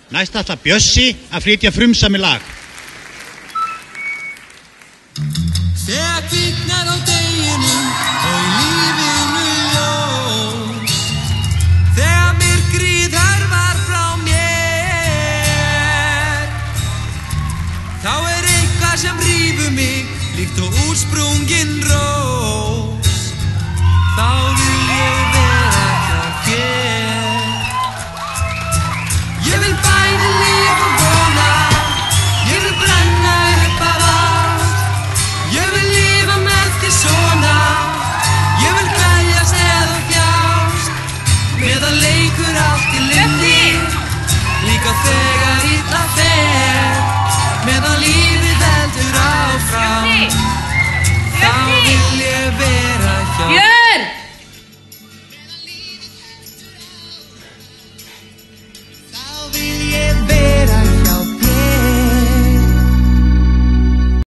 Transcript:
Næst ætlar Bjössi að flytja frumsami lag. Þegar kviknar á deginum og í lífinu ljós, þegar myrkrið hörfar frá mér, þá eitthvað sem rífur mig líkt og úrsprungin rós. Þá vil ég vera hjá þér. Ég vil bæði lifa